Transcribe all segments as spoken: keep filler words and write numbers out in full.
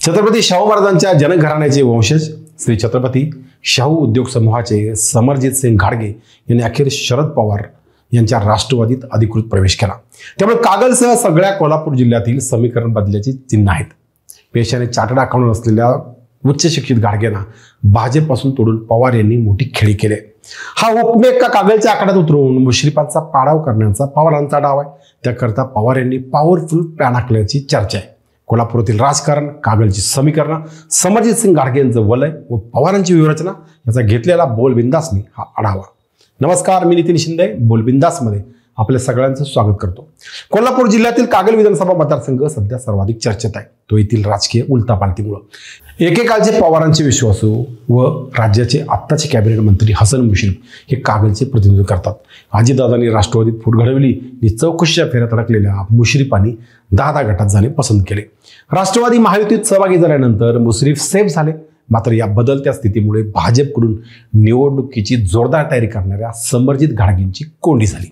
छत्रपती शाहू महाराजांच्या जनक घराण्याचे वंशज श्री छत्रपती शाहू उद्योग समूहाचे समरजित सिंग घाडगे यांनी अखेर शरद पवार यांच्या राष्ट्रवादीत अधिकृत प्रवेश केला। त्यामुळे कागलसह सगळ्या कोल्हापूर जिल्ह्यातील समीकरण बदल्याची चिन्ह आहेत। पेशाने चार्टर्ड अकाउंटंट असलेल्या उच्च शिक्षित घाडगेंना भाजपपासून तोडून पवार यांनी मोठी खेळी केली। हा उपमेक का कागलच्या आकड्यात उतरवून मुश्रीफांचा पाडाव करण्याचा पवारांचा डाव आहे। त्याकरता पवार यांनी पॉवरफुल प्लॅन आखल्याची चर्चा आहे। कोल्हापुरातील राजकारण, कागलची समीकरण, समरजित सिंग घाडगे यांचं वलय व पवारांची व्यूहरचना याचा घेतलेला बोलबिंदासनी हा आढावा। नमस्कार, मी नितीन शिंदे बोलबिंदासमध्ये आपल्या सगळ्यांचं स्वागत करतो। कोल्हापूर जिल्ह्यातील कागल विधानसभा मतदारसंघ सध्या सर्वाधिक चर्चेत आहे, तो येथील राजकीय उलथापालथीमुळे। एकेकाळचे पवारांचे विश्वासू व राज्याचे आत्ताचे कॅबिनेट मंत्री हसन मुश्रीफ हे कागलचे प्रतिनिधित्व करतात। अजितदादांनी राष्ट्रवादीत फूट घडवली आणि चौकशीच्या फेऱ्यात अडकलेल्या मुश्रीफांनी दहा दहा गटात जाणे पसंत केले। राष्ट्रवादी महायुतीत सहभागी झाल्यानंतर मुश्रीफ सेफ झाले। मात्र या बदलत्या स्थितीमुळे भाजपकडून निवडणुकीची जोरदार तयारी करणाऱ्या समरजित घाडगेंची कोंडी झाली।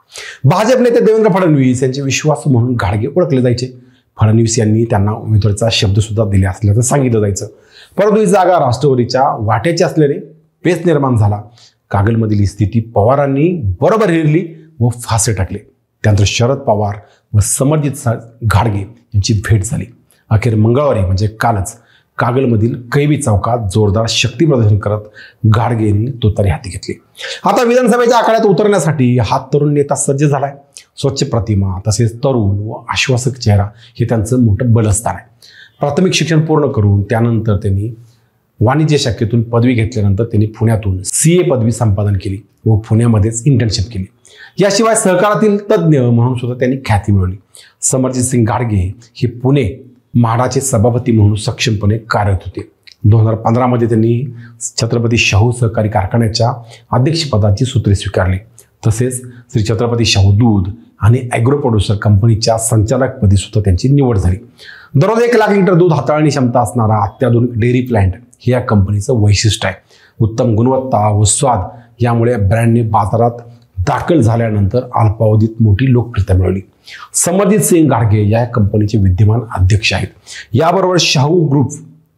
भाजप नेते देवेंद्र फडणवीस यांचे विश्वासू म्हणून घाडगे ओळखले जायचे। फडणवीस यांनी त्यांना उमेदवारीचा शब्द सुद्धा दिले असल्याचं सांगितलं जायचं, परंतु ही जागा राष्ट्रवादीच्या वाट्याची असल्याने पेच निर्माण झाला। कागलमधील ही स्थिती पवारांनी बरोबर हेरली व फासे टाकले। त्यानंतर शरद पवार व समरजित घाडगे यांची भेट झाली। अखेर मंगळवारी म्हणजे कालच कागलमधील कैबी चौकात जोरदार शक्ती प्रदर्शन करत घाडगे यांनी तुतारी हाती घेतली। आता विधानसभेच्या आखाड्यात उतरण्यासाठी हा तरुण नेता सज्ज झालाय। स्वच्छ प्रतिमा तसेच तरुण व आश्वासक चेहरा हे त्यांचं मोठं बलस्थान आहे। प्राथमिक शिक्षण पूर्ण करून त्यानंतर त्यांनी वाणिज्य शाखेतून पदवी घेतल्यानंतर त्यांनी पुण्यातून सी ए पदवी संपादन केली व पुण्यामध्येच इंटर्नशिप केली। याशिवाय सहकारातील तज्ज्ञ म्हणून सुद्धा त्यांनी ख्याती मिळवली। समरजित सिंग घाडगे हे पुणे म्हाडाचे सभापती म्हणून सक्षमपणे कार्यरत होते। दोन हजार पंधरा मध्ये त्यांनी छत्रपती शाहू सहकारी कारखान्याच्या अध्यक्षपदाची सूत्रे स्वीकारली। तसेच श्री छत्रपती शाहू दूध आणि ॲग्रो प्रोड्युसर कंपनीच्या संचालकपदी सुद्धा त्यांची निवड झाली। दररोज एक लाख लिटर दूध हाताळणी क्षमता असणारा अत्याधुनिक डेअरी प्लांट हे या कंपनीचं वैशिष्ट्य आहे। उत्तम गुणवत्ता व स्वाद यामुळे ब्रँडने बाजारात दाखल झाल्यानंतर अल्पावधीत मोठी लोकप्रियता मिळवली। समरजित सिंग घाडगे या कंपनीचे विद्यमान अध्यक्ष आहेत। याबरोबर शाहू ग्रुप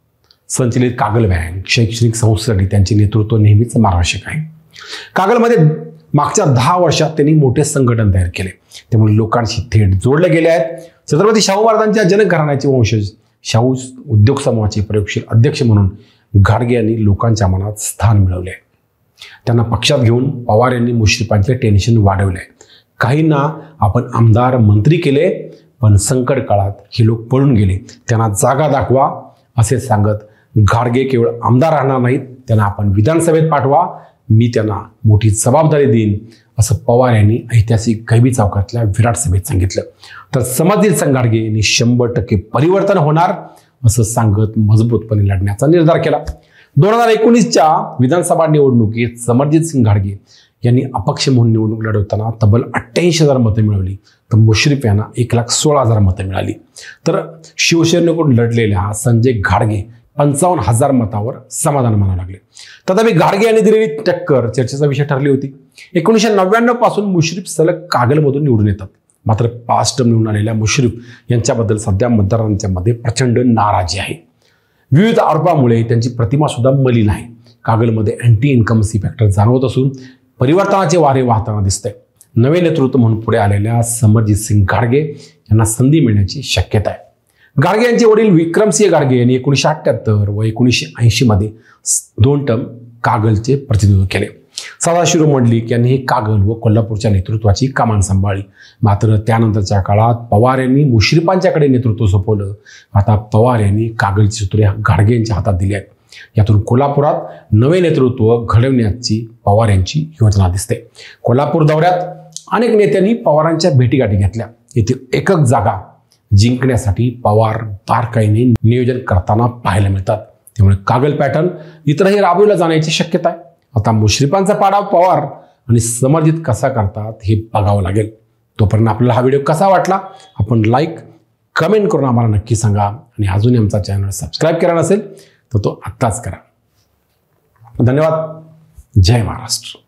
संचलित कागल बँक शैक्षणिक संस्थेसाठी त्यांचे नेतृत्व नेहमीच मार्गदर्शक आहे। कागलमध्ये मागच्या दहा वर्षात त्यांनी मोठे संघटन तयार केले, त्यामुळे लोकांशी थेट जोडले गेले आहेत। छत्रपती शाहू महाराजांच्या जनक घराण्याचे वंशज शाहू उद्योग समूहाचे प्रयोगशील अध्यक्ष म्हणून घाडगे यांनी लोकांच्या मनात स्थान मिळवले आहे। त्यांना पक्षात घेऊन पवार यांनी मुश्रीफांचे टेन्शन वाढवले। काहींना आपण आमदार मंत्री केले, पण संकट काळात हे लोक पळून गेले, त्यांना जागा दाखवा असे सांगत घाडगे केवळ आमदार राहणार नाहीत, त्यांना आपण विधानसभेत पाठवा, मी त्यांना मोठी जबाबदारी देईन असं पवार यांनी ऐतिहासिक कैबी चौकातल्या विराट सभेत सांगितलं। तर समरजित सिंग घाडगे यांनी शंभर टक्के परिवर्तन होणार असं सांगत मजबूतपणे लढण्याचा निर्धार केला। दोन हजार एकोणीसच्या विधानसभा निवडणुकीत समरजित सिंग घाडगे यांनी अपक्ष म्हणून निवडणूक लढवताना तब्बल अठ्ठ्याऐंशी हजार मतं मिळवली, तर मुश्रीफ यांना एक लाख सोळा हजार मतं मिळाली। तर शिवसेनेकडून लढलेल्या संजय घाडगे पंचावन्न हजार मतावर समाधान मानावं लागले। तथापि घाडगे यांनी दिलेली टक्कर चर्चेचा विषय ठरली होती। एकोणीसशे नव्याण्णव पासून मुश्रीफ सलग कागलमधून निवडून येतात, मात्र पाच टर्म निवडून आलेल्या मुश्रीफ यांच्याबद्दल सध्या मतदारांच्या मध्ये प्रचंड नाराजी आहे। विविध आरोपामुळे त्यांची प्रतिमा सुद्धा मलिन आहे। कागलमध्ये अँटी इन्कमसी फॅक्टर जाणवत असून परिवर्तनाचे वारे वाहताना दिसतंय। नवे नेतृत्व म्हणून पुढे आलेल्या समरजित सिंग घाडगे यांना संधी मिळण्याची शक्यता आहे। घाडगे यांचे वडील विक्रमसिंह घाडगे यांनी एकोणीसशे अठ्ठ्याहत्तर व एकोणीसशे ऐंशी मध्ये दोन टर्म कागलचे प्रतिनिधित्व केले। सदाशिवराव मंडलिक यांनी हे कागल व कोल्हापूरच्या नेतृत्वाची कमान सांभाळली। मात्र त्यानंतरच्या काळात पवार यांनी मुश्रीफांच्याकडे नेतृत्व सोपवलं। आता पवार यांनी कागलची सूत्रे घाडगे यांच्या हातात दिली आहेत। यातून कोल्हापुरात नवे नेतृत्व घडवण्याची पवार यांची योजना दिसते। कोल्हापूर दौऱ्यात अनेक नेत्यांनी पवारांच्या भेटीगाठी घेतल्या। येथील एकक जागा जिंकण्यासाठी पवार बारकाईने नियोजन करताना पाहायला मिळतात, त्यामुळे कागल पॅटर्न इतरही राबवला जाण्याची शक्यता आहे। आता मुश्रीफांचा पाडाव पवार आणि समरजित कसा करतात हे बघावं लागेल। तोपर्यंत आपल्याला हा व्हिडिओ कसा वाटला आपण लाईक कमेंट करून आम्हाला नक्की सांगा, आणि अजूनही आमचा चॅनल सबस्क्राईब केला नसेल तर तो आत्ताच करा। धन्यवाद। जय महाराष्ट्र।